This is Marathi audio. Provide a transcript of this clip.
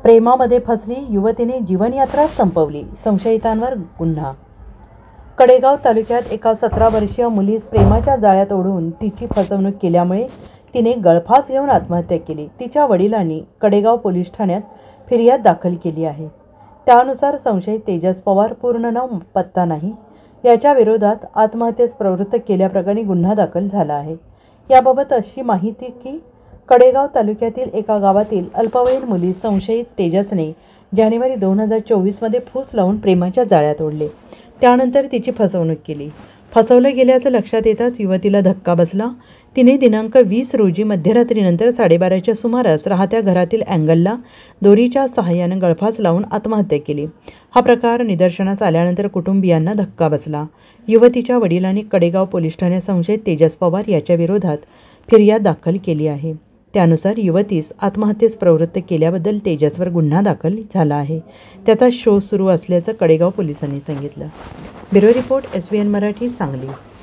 प्रेमामध्ये फसली युवतीने जीवनयात्रा संपवली, संशयितांवर गुन्हा। कडेगाव तालुक्यात एका 17 वर्षीय मुलीस प्रेमाच्या जाळ्यात ओढून तिची फसवणूक केल्यामुळे तिने गळफास घेऊन आत्महत्या केली। तिच्या वडिलांनी कडेगाव पोलीस ठाण्यात फिर्याद दाखल केली आहे। त्यानुसार संशयित तेजस पवार, पूर्ण नाव पत्ता नाही, याच्या विरोधात आत्महत्येस प्रवृत्त केल्याप्रकरणी गुन्हा दाखल झाला आहे। याबाबत अशी माहिती की कडेगाव तालुक्यातील एका गावातील अल्पवयीन मुली संशयित तेजसने जानेवारी 2024 मध्ये फूस लावून प्रेमाच्या जाळ्यात ओढले। त्यानंतर तिची फसवणूक केली। फसवलं गेल्याचं लक्षात येताच युवतीला धक्का बसला। तिने दिनांक 20 रोजी मध्यरात्रीनंतर 12:30च्या सुमारास राहत्या घरातील अँगलला दोरीच्या सहाय्याने गळफास लावून आत्महत्या केली। हा प्रकार निदर्शनास आल्यानंतर कुटुंबियांना धक्का बसला। युवतीच्या वडिलांनी कडेगाव पोलीस ठाण्यात संशयित तेजस पवार याच्या विरोधात फिर्याद दाखल केली आहे। त्यानुसार युवतीस आत्महत्येस प्रवृत्त केल्याबद्दल तेजसवर गुन्हा दाखल झाला आहे। त्याचा शोध सुरू असल्याचं कडेगाव पोलिसांनी सांगितलं। Bureau report, SVN Marathi, Sangli.